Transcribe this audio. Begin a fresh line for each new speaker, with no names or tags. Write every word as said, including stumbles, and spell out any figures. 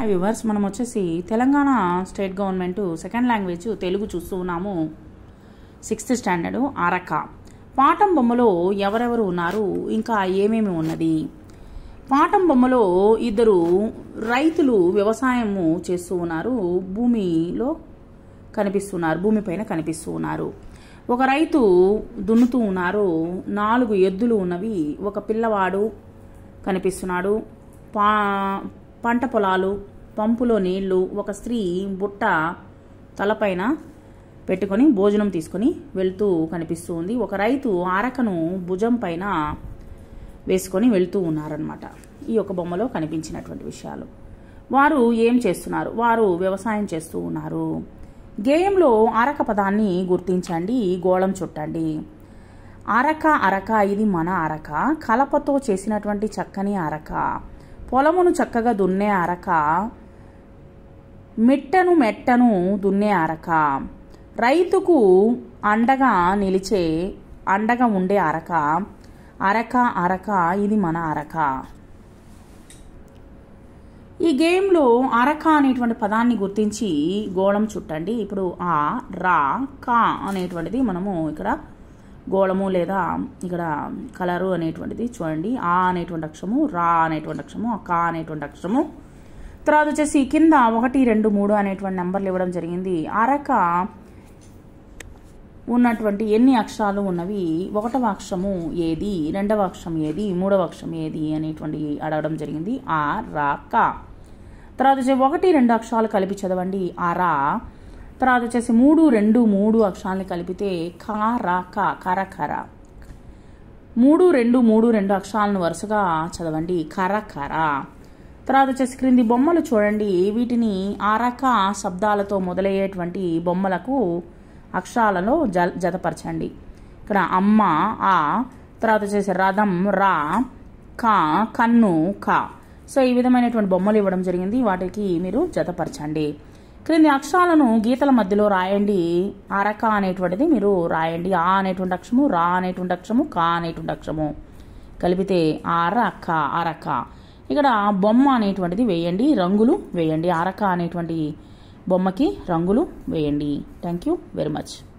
High viewers, మనం వచ్చేసి Telangana state government second language Telugu చూస్తూ ఉన్నాము. సిక్స్త్ స్టాండర్డ్ అరక పాఠం బొమ్మలో ఎవరెవరు ఉన్నారు, ఇంకా ఏమేమి ఉన్నది. పాఠం బొమ్మలో ఇద్దరు రైతులు వ్యవసాయము చేస్తూ ఉన్నారు. భూమిలో కనిపిస్తున్నారు, భూమిపైన కనిపిస్తూ ఉన్నారు. ఒక రైతు దున్నుతూ ఉన్నారు. నాలుగు ఎద్దులు ఉన్నవి. ఒక పిల్లవాడు కనిపిస్తున్నాడు. పా పంట పొలాలు, పంపులో నీళ్లు, ఒక స్త్రీ బుట్ట తలపైన పెట్టుకొని భోజనం తీసుకొని వెళ్తూ కనిపిస్తూ ఉంది. ఒక రైతు అరకను భుజం పైన వేసుకొని వెళ్తూ ఉన్నారనమాట. ఈ యొక్క బొమ్మలో కనిపించినటువంటి విషయాలు. వారు ఏం చేస్తున్నారు? వారు వ్యవసాయం చేస్తూ ఉన్నారు. గేయంలో అరక పదాన్ని గుర్తించండి, గోళం చుట్టండి. అరక అరక ఇది మన అరక, కలపతో చేసినటువంటి చక్కని అరక, పొలమును చక్కగా దున్నే అరక, మిట్టను మెట్టను దున్నే అరక, రైతుకు అండగా నిలిచే అండగా ఉండే అరక. అరక అరక ఇది మన అరక. ఈ గేమ్లో అరక అనేటువంటి పదాన్ని గుర్తించి గోళం చుట్టండి. ఇప్పుడు ఆ రా కా అనేటువంటిది మనము ఇక్కడ గోళము లేదా ఇక్కడ కలరు అనేటువంటిది చూడండి. ఆ అనేటువంటి అక్షరము, రా అనేటువంటి అక్షరము, కా అనేటువంటి అక్షరము. తర్వాత వచ్చేసి కింద ఒకటి రెండు మూడు అనేటువంటి నెంబర్లు ఇవ్వడం జరిగింది. అరక ఉన్నటువంటి ఎన్ని అక్షరాలు ఉన్నవి, ఒకటవ అక్షరము ఏది, రెండవ అక్షరం ఏది, మూడవ అక్షరం ఏది అనేటువంటి అడగడం జరిగింది. ఆ రా కా. తర్వాత వచ్చి ఒకటి రెండు అక్షరాలు కలిపి చదవండి. అరా. తర్వాత వచ్చేసి మూడు రెండు మూడు అక్షరాలని కలిపితే కా రా కా, కర కర. మూడు రెండు మూడు రెండు అక్షరాలను వరుసగా చదవండి. కర కర. తర్వాత వచ్చేసి క్రింది బొమ్మలు చూడండి. వీటిని అరక శబ్దాలతో మొదలయ్యేటువంటి బొమ్మలకు అక్షరాలలో జ జతపరచండి. ఇక్కడ అమ్మ ఆ, తర్వాత వచ్చేసి రథం రా, కా కన్ను కా. సో ఈ విధమైనటువంటి బొమ్మలు ఇవ్వడం జరిగింది. వాటికి మీరు జతపరచండి. క్రింది అక్షరాలను గీతల మధ్యలో రాయండి. అరక అనేటువంటిది మీరు రాయండి. ఆ అనేటువంటి అక్షరము, రా అనేటువంటి అక్షరము, కా అనేటువంటి అక్షరము కలిపితే అరక అరక. ఇక్కడ బొమ్మ అనేటువంటిది వేయండి, రంగులు వేయండి. అరక అనేటువంటి బొమ్మకి రంగులు వేయండి. Thank you very much.